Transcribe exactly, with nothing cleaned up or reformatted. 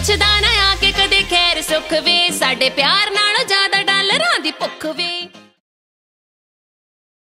ਪੁੱਛਦਾ ਨਾ ਆ ਕੇ ਕਦੇ ਖੈਰ ਸੁੱਖ ਵੇ, ਸਾਡੇ ਪਿਆਰ ਨਾਲ